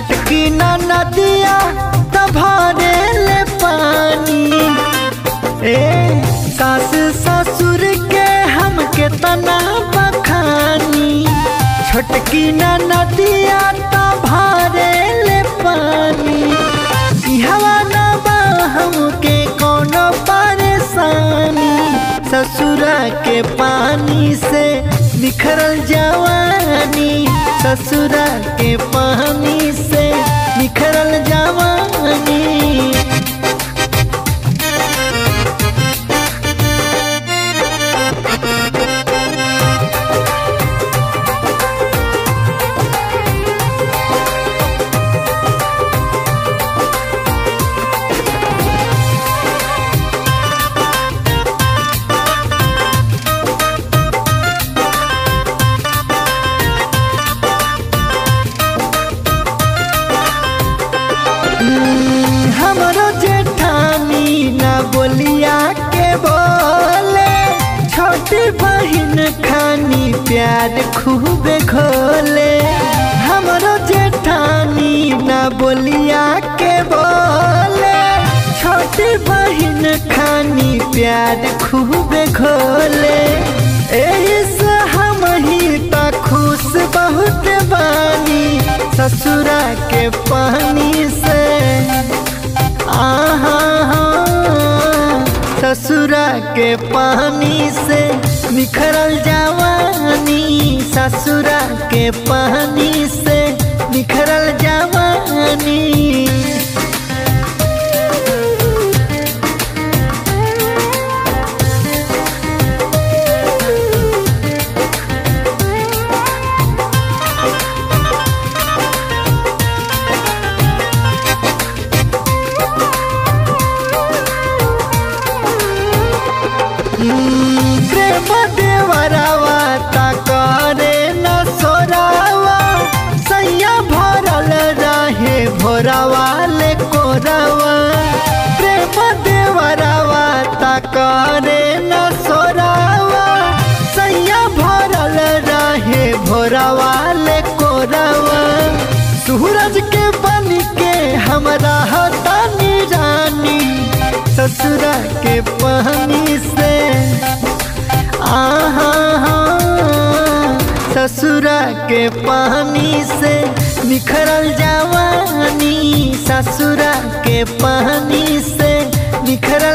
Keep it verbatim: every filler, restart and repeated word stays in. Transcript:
छटकी ना नदिया तभारे ले पानी। ए सास ससुर के हमके तना बखानी। छटकी ना नदिया तभारे ले पानी। इहवा ना बा हमके कोनो परेशानी। ससुरा के पानी से निखरल जवानी। ससुरा के पानी से निखरल जवानी। हमरो जेठानी ना बोलिया के बोले। छोटी बहिन खानी प्यार खूबे घोले। हमरो जेठानी ना बोलिया के बोले। छोटी बहिन खानी प्यार खूबे घोले। ऐसे हम ही तो खुश बहुत बानी। ससुरा के पानी से आहा ससुरा के पानी से निखरल जवानी। ससुरा के पानी से निखरल जवानी। प्रेम देवरावा तकारे न सोरावा। सैया भरल रहे भोरावा ले कोरावा। प्रेम देवरावा तकारे न सोरावा। सैया भरल रहे भोरावा ले कोरावा। सूरज के बन के हमरा हतानी रानी। ससुरा के पानी से आहा ससुरा के पानी से निखरल जवानी। ससुरा के पानी से निखरल